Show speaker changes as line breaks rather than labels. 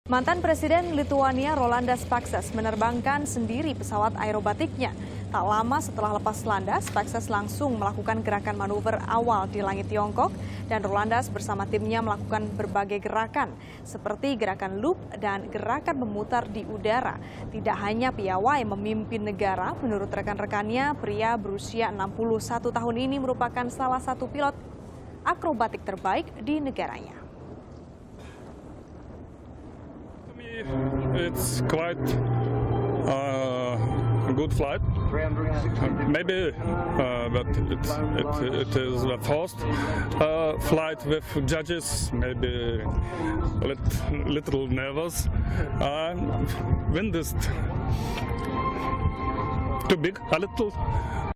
Mantan Presiden Lituania Rolandas Paksas menerbangkan sendiri pesawat aerobatiknya. Tak lama setelah lepas landas, Paksas langsung melakukan gerakan manuver awal di langit Tiongkok dan Rolandas bersama timnya melakukan berbagai gerakan seperti gerakan loop dan gerakan memutar di udara. Tidak hanya piawai memimpin negara, menurut rekan-rekannya, pria berusia 61 tahun ini merupakan salah satu pilot akrobatik terbaik di negaranya.
It's quite a good flight. Maybe but it is a first flight with judges. Maybe a little nervous. Wind is too big, a little,